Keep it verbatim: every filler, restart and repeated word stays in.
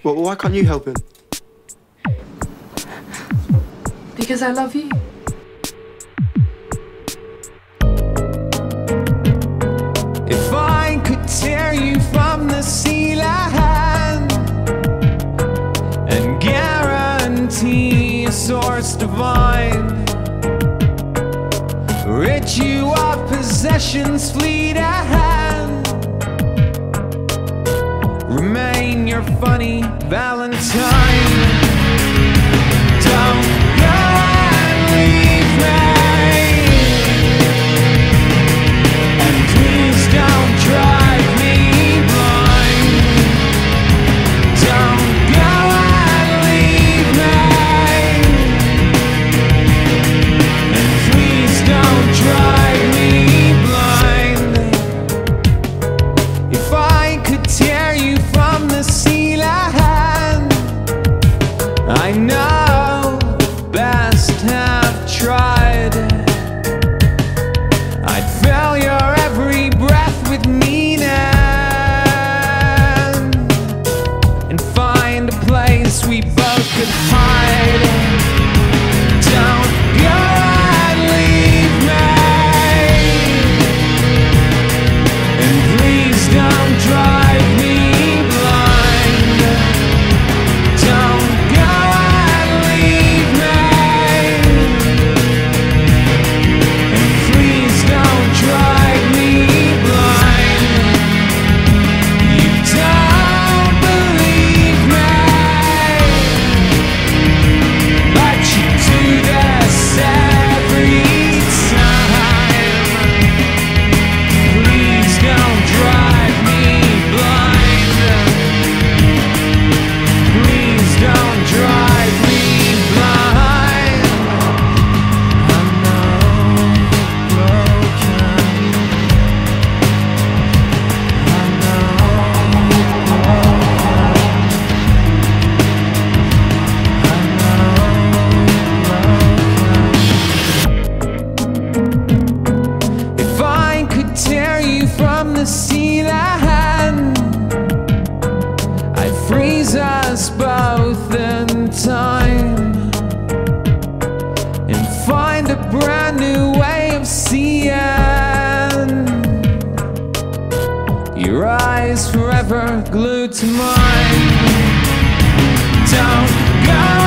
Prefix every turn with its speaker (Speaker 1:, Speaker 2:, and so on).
Speaker 1: Well, why can't you help him?
Speaker 2: Because I love you.
Speaker 3: If I could tear you from the ceiling and guarantee a source divine, rid you of possessions fleeting, remain your funny valentine. Don't go and leave me, and please don't drive me blind. Don't go and leave me, and please don't drive me blind. If I could tear you from the ceiling, I know best have tried. I'd fill your every breath with meaning and find a place we both could hide. Don't go and leave me, and please don't drive me blind. Don't go and leave me, and please don't drive me blind. You don't believe me, but you do this every time. Please don't drive me blind. Please don't drive me blind. I'm not broken. I'm not broken. If I could tear you from the ceiling, I'd freeze us both in time and find a brand new way of seeing. Your eyes forever glued to mine. Don't go